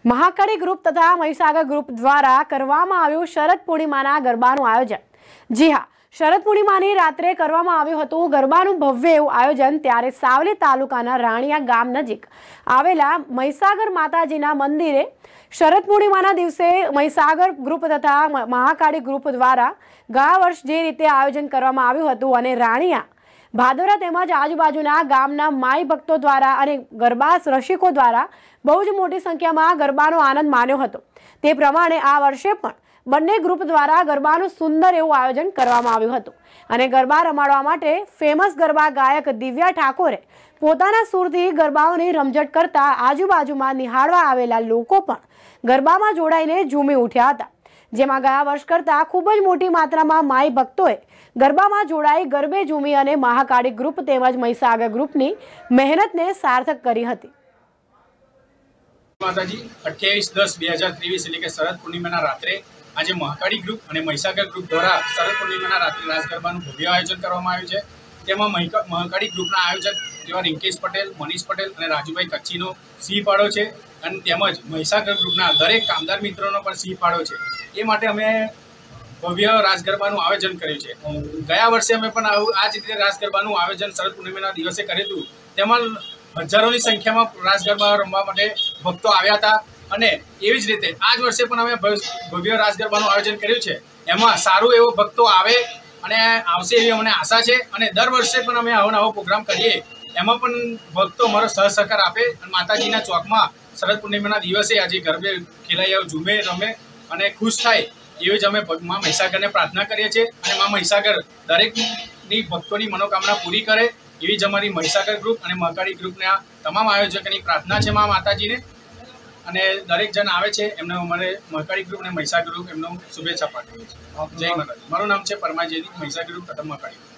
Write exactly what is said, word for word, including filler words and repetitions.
Mahakali group તથા Mahisagar group દ્વારા કરવામાં આવ્યું શરદ પૂર્ણિમાના ગરબાનું આયોજન। જી હા, શરદ પૂર્ણિમાની રાત્રે કરવામાં આવ્યું હતું ગરબાનું ભવ્ય એવું આયોજન। ત્યારે સાવલી તાલુકાના રાણિયા ગામ નજીક આવેલા મહીસાગર માતાજીના મંદિરે શરદ પૂર્ણિમાના દિવસે મહીસાગર ગ્રુપ તથા મહાકાળી ગ્રુપ દ્વારા ગયા વર્ષ જે રીતે આયોજન કરવામાં આવ્યું હતું અને રાણિયા ભાદોરા તેમજ આજુબાજુના ગામના માઈ ભક્તો દ્વારા અને ગરબા રસિકો દ્વારા બહુ જ મોટી સંખ્યામાં ગરબાનો આનંદ માણ્યો હતો। તે પ્રમાણે આ વર્ષે પણ બંને ગ્રુપ દ્વારા ગરબાનું સુંદર એવું આયોજન કરવામાં આવ્યું હતું અને ગરબા રમાડવા માટે ફેમસ ગરબા ગાયક દિવ્યા ઠાકોરે પોતાના સુરથી ગરબાઓની રમઝટ કરતા આજુબાજુમાં નિહાળવા આવેલા લોકો પણ ગરબામાં જોડાઈને ઝૂમી ઉઠ્યા હતા। જેમાં ગયા વર્ષ કરતાં ખૂબ જ મોટી માત્રામાં માઈ ભક્તોએ ગરબામાં જોડાઈ ગરબે ઝૂમી અને મહાકાળી ગ્રુપ તેમજ મહીસાગર ગ્રુપની મહેનતને સાર્થક કરી હતી। માતાજી અઠ્યાવીસ દસ બે હજાર ત્રેવીસ એટલે કે શરદ પૂર્ણિમાના રાત્રે આજે મહાકાળી ગ્રુપ અને મહીસાગર ગ્રુપ દ્વારા શરદ પૂર્ણિમાના રાત્રે રાસ ગરબાનું ભવ્ય આયોજન કરવામાં આવ્યું છે। તેમાં મહાકાળી ગ્રુપના આયોજક એવા રિંકેશ પટેલ, મનીષ પટેલ અને રાજુભાઈ કચ્છીનો સિંહ ફાળો છે અને તેમજ મહીસાગર ગ્રુપના દરેક કામદાર મિત્રોનો પણ સિંહ ફાળો છે। એ માટે અમે ભવ્ય રાસ ગરબાનું આયોજન કર્યું છે। ગયા વર્ષે અમે પણ આવું આ જ રીતે રાસ ગરબાનું આયોજન શરદ પૂર્ણિમાના દિવસે કર્યું હતું। તેમાં હજારોની સંખ્યામાં રાસ ગરબા રમવા માટે ભક્તો આવ્યા હતા અને એવી જ રીતે આ જ વર્ષે પણ અમે ભવ્ય રાસ ગરબાનું આયોજન કર્યું છે। એમાં સારું એવો ભક્તો આવે અને આવશે એવી અમને આશા છે અને દર વર્ષે પણ અમે આવો નવો પ્રોગ્રામ કરીએ એમાં પણ ભક્તો અમારો સહ સહકાર આપે અને માતાજીના ચોકમાં શરદ પૂર્ણિમાના દિવસે આજે ગરબે ખેલાઈ આવ ઝૂમે રમે અને ખુશ થાય એવી જ અમે મા મહીસાગરને પ્રાર્થના કરીએ છીએ અને મા મહીસાગર દરેકની ભક્તોની મનોકામના પૂરી કરે એવી જ અમારી મહીસાગર ગ્રુપ અને મહાકાળી ગ્રુપના તમામ આયોજકોની પ્રાર્થના છે મા માતાજીને અને દરેક જણ આવે છે એમને અમારે મહાકાળી ગ્રુપ અને મહીસાગર ગ્રુપ એમનો શુભેચ્છા પાઠવીએ છીએ। જય માતાજી। મારું નામ છે પરમાજયની, મહીસાગર ગ્રુપ તથા મહાકાળી ગ્રુપ।